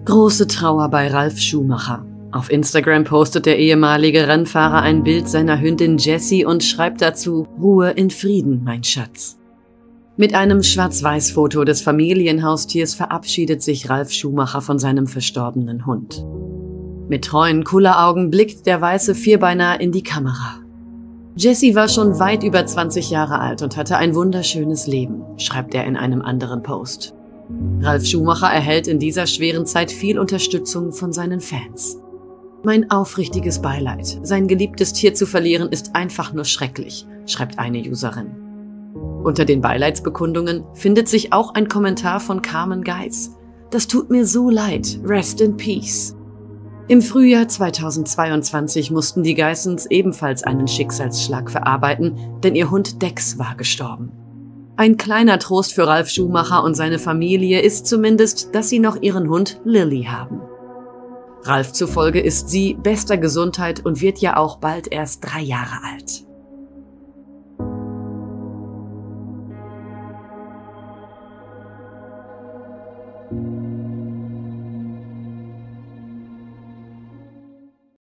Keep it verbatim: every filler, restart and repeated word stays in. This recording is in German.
Große Trauer bei Ralf Schumacher. Auf Instagram postet der ehemalige Rennfahrer ein Bild seiner Hündin Jessie und schreibt dazu: Ruhe in Frieden, mein Schatz. Mit einem Schwarz-Weiß-Foto des Familienhaustiers verabschiedet sich Ralf Schumacher von seinem verstorbenen Hund. Mit treuen Kulleraugen blickt der weiße Vierbeiner in die Kamera. Jessie war schon weit über zwanzig Jahre alt und hatte ein wunderschönes Leben, schreibt er in einem anderen Post. Ralf Schumacher erhält in dieser schweren Zeit viel Unterstützung von seinen Fans. Mein aufrichtiges Beileid. Sein geliebtes Tier zu verlieren ist einfach nur schrecklich, schreibt eine Userin. Unter den Beileidsbekundungen findet sich auch ein Kommentar von Carmen Geis. Das tut mir so leid. Rest in peace. Im Frühjahr zweitausendzweiundzwanzig mussten die Geissens ebenfalls einen Schicksalsschlag verarbeiten, denn ihr Hund Dex war gestorben. Ein kleiner Trost für Ralf Schumacher und seine Familie ist zumindest, dass sie noch ihren Hund Lily haben. Ralf zufolge ist sie bester Gesundheit und wird ja auch bald erst drei Jahre alt.